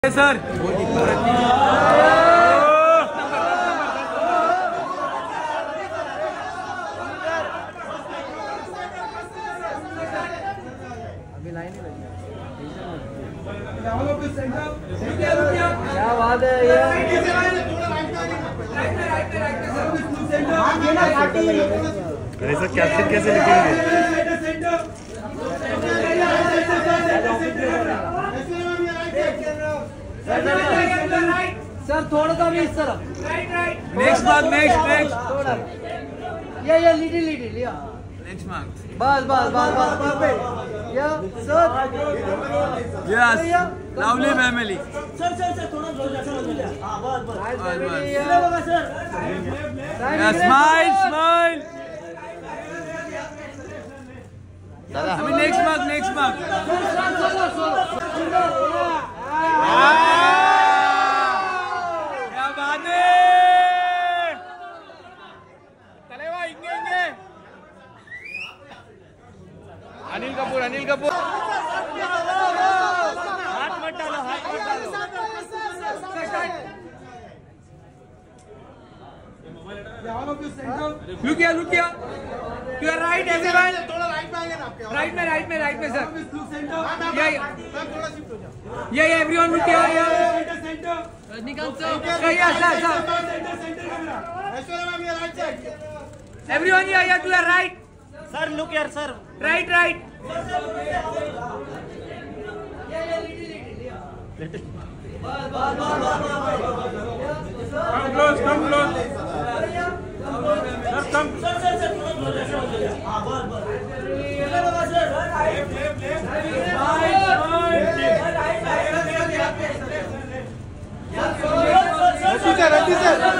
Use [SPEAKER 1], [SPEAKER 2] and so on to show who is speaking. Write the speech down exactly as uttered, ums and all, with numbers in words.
[SPEAKER 1] Sir
[SPEAKER 2] अभी line ही लगी क्या बात है ये
[SPEAKER 3] अरे सर कैप्शन कैसे लिखेंगे?
[SPEAKER 2] सर थोड़ा सा भी इस तरफ
[SPEAKER 1] नेक्स्ट मार्क नेक्स्ट नेक्स्ट
[SPEAKER 2] थोड़ा ये ये little little yeah
[SPEAKER 1] next mark
[SPEAKER 2] बस बस बस बस perfect yeah sir
[SPEAKER 1] yes lovely family
[SPEAKER 2] sir sir sir थोड़ा थोड़ा हां बस बस
[SPEAKER 1] बस
[SPEAKER 2] सर
[SPEAKER 1] स्माइल स्माइल दादा अभी नेक्स्ट मार्क नेक्स्ट मार्क क्या बात है तलेवा इंगे इंगे अनिल कपूर अनिल कपूर हाथ मत डालो हाथ मत डालो look here look here to your right everyone थोड़ा राइट में आएंगे ना आपके राइट में राइट में राइट में सर या या या everyone look here yeah Rajinikanth sir yeah sir sir Aishwarya ma'am yeah right side everyone yeah yeah to your right
[SPEAKER 2] sir look here sir
[SPEAKER 1] right right Come close, come close. Sir, come. Sir, sir, sir. हाँ, बस, बस. Right, right.